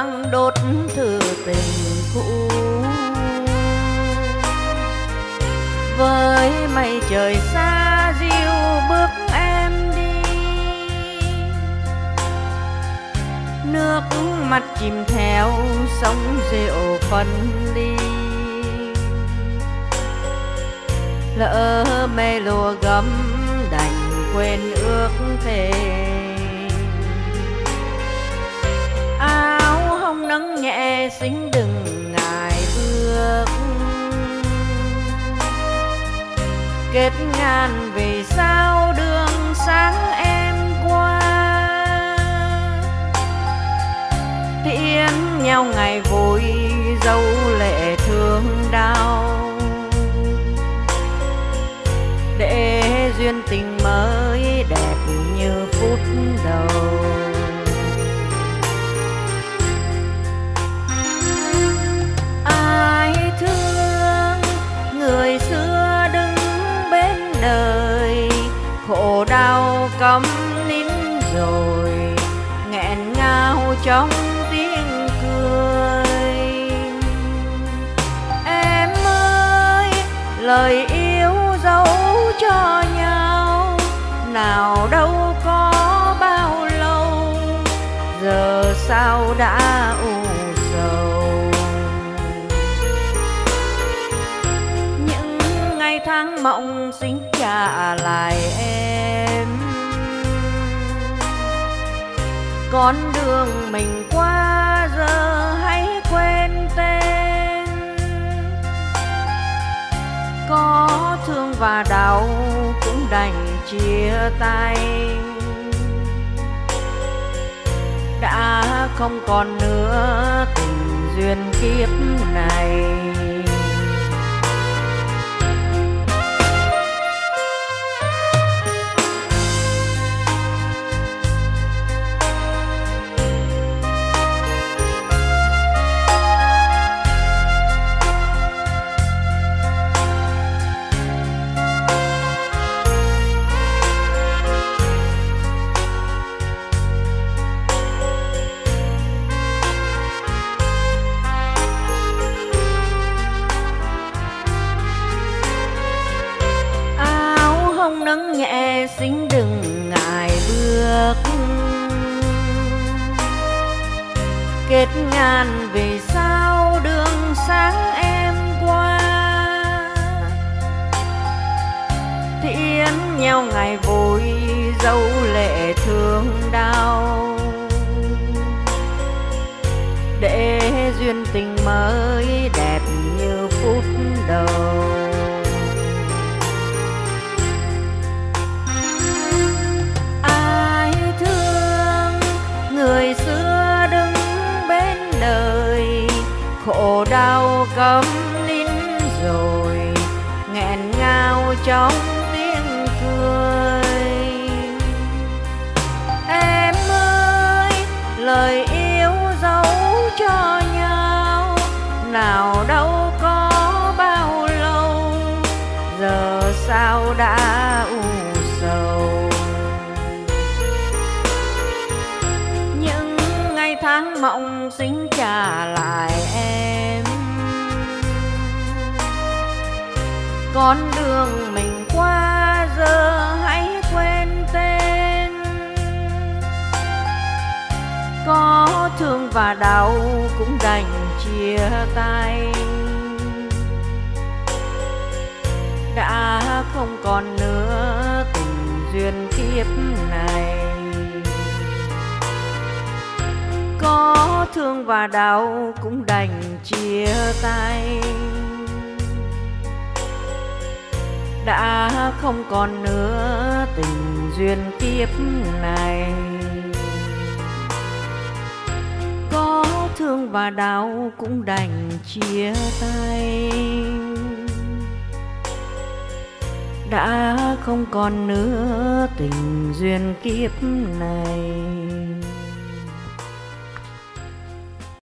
hương đốt thử tình cũ. Với mây trời xa dịu bước em đi, nước mắt chìm theo sóng rượu phân ly. Lỡ mê lùa gấm đành quên ước thề, áo hồng nắng nhẹ xinh đừng ngại bước. Kết ngàn vì sao đường sáng em qua, tiễn nhau ngày vui dấu lệ thương đau. Để duyên tình mới đẹp như phút đầu. Ai thương người xưa đứng bên đời, khổ đau câm nín rồi nghẹn ngào trong tiếng cười. Em ơi lời yêu dấu cho nhau, nào đâu có bao lâu, giờ sao đã u sầu. Những ngày tháng mộng xin trả lại em, con đường mình qua giờ hãy quên tên. Có thương và đau cũng đành chia tay, đã không còn nữa tình duyên kiếp này. Nắng nhẹ xinh đừng ngại bước, kết ngàn vì sao đường sáng em qua, tiễn nhau ngày vui dấu lệ thương đau. Để duyên tình mới đẹp như phút đầu. Người xưa đứng bên đời, khổ đau câm nín rồi nghẹn ngào trong tiếng cười. Em ơi lời yêu dấu cho nhau, nào đâu có bao lâu, giờ sao đã u sầu. Tháng mộng xin trả lại em, con đường mình qua giờ hãy quên tên. Có thương và đau cũng đành chia tay, đã không còn nữa tình duyên kiếp này. Có thương và đau cũng đành chia tay, đã không còn nữa tình duyên kiếp này. Có thương và đau cũng đành chia tay, đã không còn nữa tình duyên kiếp này.